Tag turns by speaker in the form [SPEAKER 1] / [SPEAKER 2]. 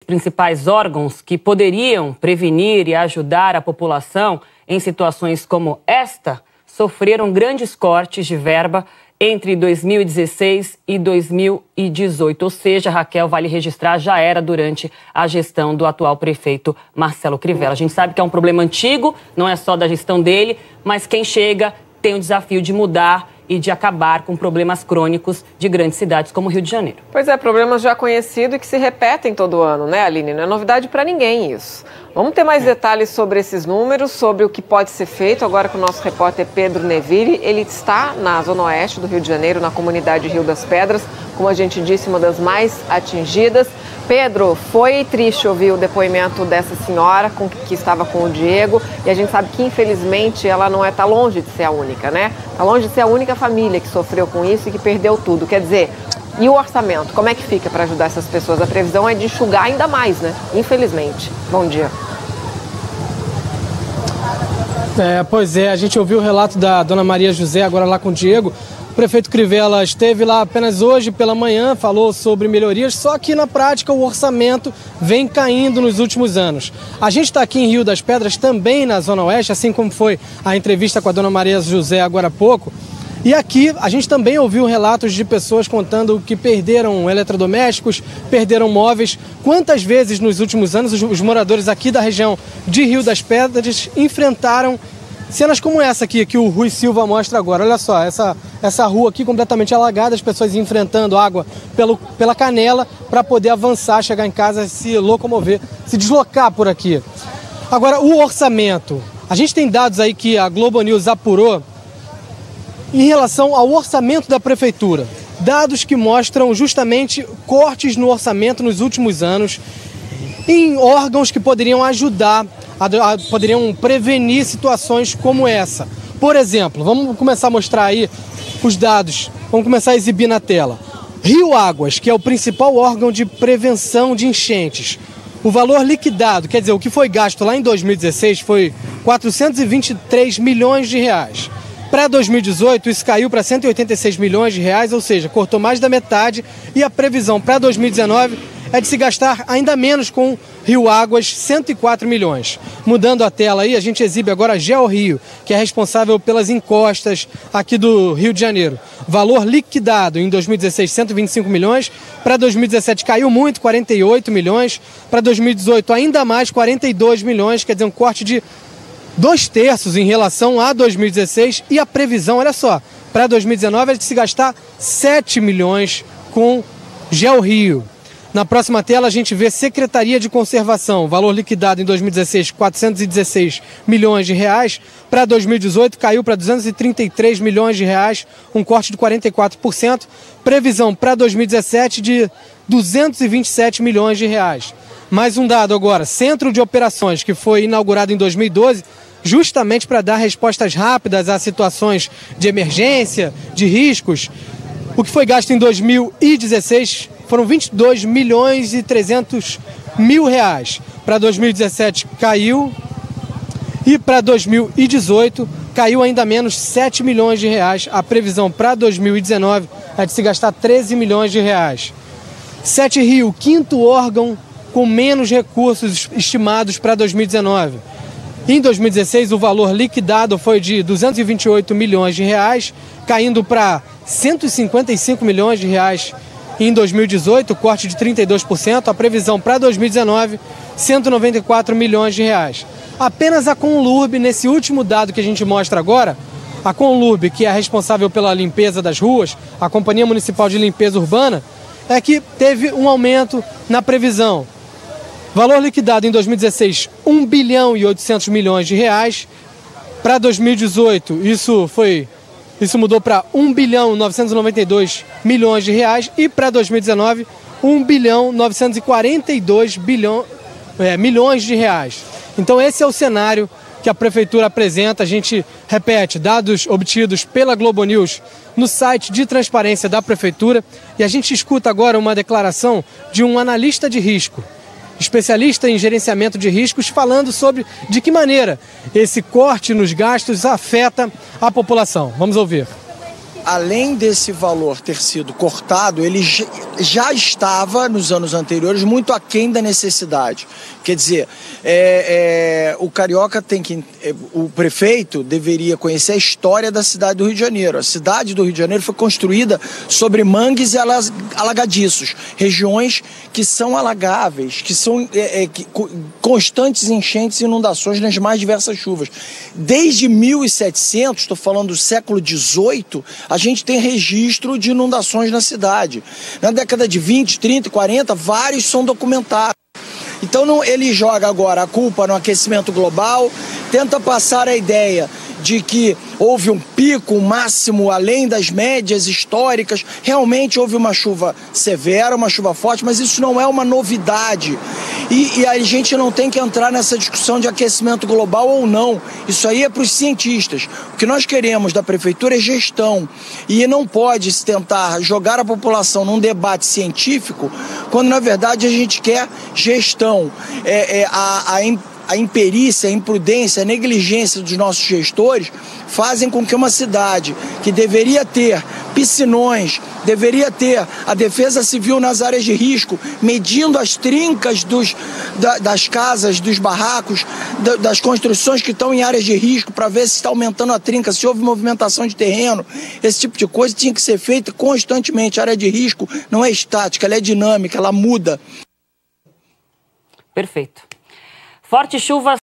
[SPEAKER 1] principais órgãos que poderiam prevenir e ajudar a população em situações como esta sofreram grandes cortes de verba entre 2016 e 2018. Ou seja, Raquel, vale registrar, já era durante a gestão do atual prefeito Marcelo Crivella. A gente sabe que é um problema antigo, não é só da gestão dele, mas quem chega tem o desafio de mudar e de acabar com problemas crônicos de grandes cidades como o Rio de Janeiro.
[SPEAKER 2] Pois é, problemas já conhecidos e que se repetem todo ano, né, Aline? Não é novidade para ninguém isso. Vamos ter mais detalhes sobre esses números, sobre o que pode ser feito agora com o nosso repórter Pedro Neville. Ele está na zona oeste do Rio de Janeiro, na comunidade Rio das Pedras, como a gente disse, uma das mais atingidas. Pedro, foi triste ouvir o depoimento dessa senhora que estava com o Diego, e a gente sabe que, infelizmente, ela não está longe de ser a única, né? Está longe de ser a única família que sofreu com isso e que perdeu tudo. Quer dizer, e o orçamento? Como é que fica para ajudar essas pessoas? A previsão é de enxugar ainda mais, né? Infelizmente. Bom dia.
[SPEAKER 3] Pois é, a gente ouviu o relato da dona Maria José, agora lá com o Diego. O prefeito Crivella esteve lá apenas hoje pela manhã, falou sobre melhorias, só que na prática o orçamento vem caindo nos últimos anos. A gente está aqui em Rio das Pedras, também na Zona Oeste, assim como foi a entrevista com a dona Maria José agora há pouco. E aqui a gente também ouviu relatos de pessoas contando que perderam eletrodomésticos, perderam móveis. Quantas vezes nos últimos anos os moradores aqui da região de Rio das Pedras enfrentaram cenas como essa aqui, que o Rui Silva mostra agora. Olha só, essa rua aqui completamente alagada, as pessoas enfrentando água pela canela para poder avançar, chegar em casa, se locomover, se deslocar por aqui. Agora, o orçamento. A gente tem dados aí que a Globo News apurou em relação ao orçamento da prefeitura. Dados que mostram justamente cortes no orçamento nos últimos anos em órgãos que poderiam ajudar, poderiam prevenir situações como essa. Por exemplo, vamos começar a mostrar aí os dados, vamos começar a exibir na tela. Rio Águas, que é o principal órgão de prevenção de enchentes. O valor liquidado, quer dizer, o que foi gasto lá em 2016 foi 423 milhões de reais. Para 2018, isso caiu para 186 milhões de reais, ou seja, cortou mais da metade, e a previsão para 2019 é de se gastar ainda menos com Rio Águas, 104 milhões. Mudando a tela aí, a gente exibe agora a GeoRio, que é responsável pelas encostas aqui do Rio de Janeiro. Valor liquidado em 2016, 125 milhões. Para 2017 caiu muito, 48 milhões. Para 2018 ainda mais, 42 milhões, quer dizer, um corte de 2/3 em relação a 2016. E a previsão, olha só, para 2019 é de se gastar 7 milhões com GeoRio. Na próxima tela a gente vê Secretaria de Conservação, valor liquidado em 2016, 416 milhões de reais. Para 2018 caiu para 233 milhões de reais, um corte de 44%. Previsão para 2017 de 227 milhões de reais. Mais um dado agora, Centro de Operações, que foi inaugurado em 2012, justamente para dar respostas rápidas a situações de emergência, de riscos. O que foi gasto em 2016 foram 22 milhões e 300 mil reais. Para 2017 caiu, e para 2018 caiu ainda menos 7 milhões de reais. A previsão para 2019 é de se gastar 13 milhões de reais. 7 Rio, quinto órgão com menos recursos estimados para 2019. Em 2016, o valor liquidado foi de 228 milhões de reais, caindo para 155 milhões de reais em 2018, corte de 32%. A previsão para 2019, 194 milhões de reais. Apenas a Conlurb, nesse último dado que a gente mostra agora, a Conlurb, que é responsável pela limpeza das ruas, a Companhia Municipal de Limpeza Urbana, é que teve um aumento na previsão. Valor liquidado em 2016, 1 bilhão e 800 milhões de reais. Para 2018, isso mudou para 1 bilhão e 992 milhões de reais. E para 2019, 1 bilhão e 942 milhões de reais. Então esse é o cenário que a Prefeitura apresenta. A gente repete, dados obtidos pela Globo News no site de transparência da Prefeitura. E a gente escuta agora uma declaração de um analista de risco, especialista em gerenciamento de riscos, falando sobre de que maneira esse corte nos gastos afeta a população. Vamos ouvir.
[SPEAKER 4] além desse valor ter sido cortado, ele já estava, nos anos anteriores, muito aquém da necessidade. Quer dizer, o carioca tem que... O prefeito deveria conhecer a história da cidade do Rio de Janeiro. A cidade do Rio de Janeiro foi construída sobre mangues e alagadiços, regiões que são alagáveis, que são constantes enchentes e inundações nas mais diversas chuvas. Desde 1700, estou falando do século XVIII, a gente tem registro de inundações na cidade. Na década de 20, 30, 40, vários são documentados. Então ele joga agora a culpa no aquecimento global, tenta passar a ideia de que houve um pico, um máximo além das médias históricas. Realmente houve uma chuva severa, uma chuva forte, mas isso não é uma novidade. E a gente não tem que entrar nessa discussão de aquecimento global ou não. Isso aí é para os cientistas. O que nós queremos da prefeitura é gestão. E não pode se tentar jogar a população num debate científico, quando na verdade a gente quer gestão. A imperícia, a imprudência, a negligência dos nossos gestores fazem com que uma cidade que deveria ter piscinões, deveria ter a defesa civil nas áreas de risco, medindo as trincas das casas, dos barracos, das construções que estão em áreas de risco, para ver se está aumentando a trinca, se houve movimentação de terreno, esse tipo de coisa tinha que ser feita constantemente. A área de risco não é estática, ela é dinâmica, ela muda.
[SPEAKER 1] Perfeito. Fortes chuvas